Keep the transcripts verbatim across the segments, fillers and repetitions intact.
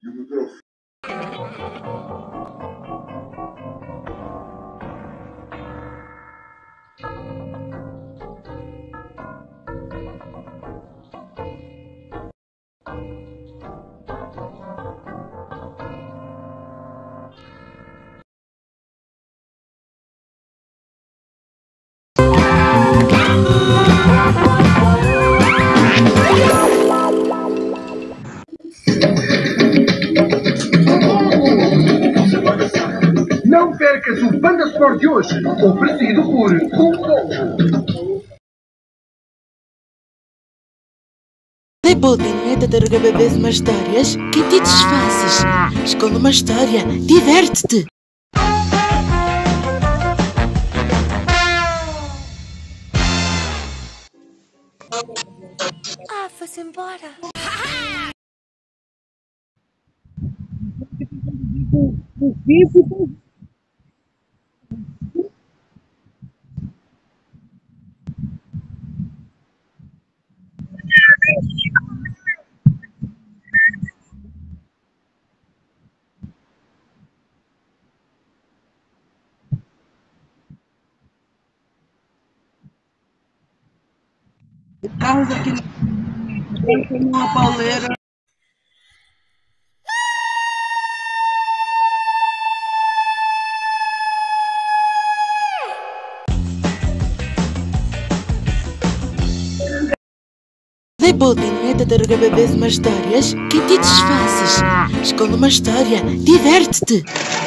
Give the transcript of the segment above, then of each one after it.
E o microfone. Não percas o Panda Sport de hoje, oferecido por um Povo. Leopoldino é tentar cada vez mais histórias que te desfaces. Escolhe uma história, diverte-te. Ah, foi-se embora. Carros aqui tem uma pauleira. Leopoldino é tentar cada vez mais histórias que te desfaces. Escolhe uma história, diverte-te.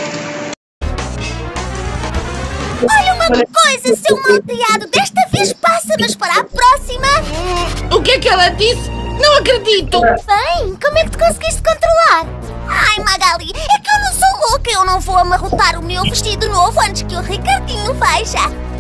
Olha uma coisa, seu malteado! Desta vez passa, mas para a próxima... O que é que ela disse? Não acredito! Bem, como é que te conseguiste controlar? Ai, Magali, é que eu não sou louca! Eu não vou amarrotar o meu vestido novo antes que o Ricardinho veja!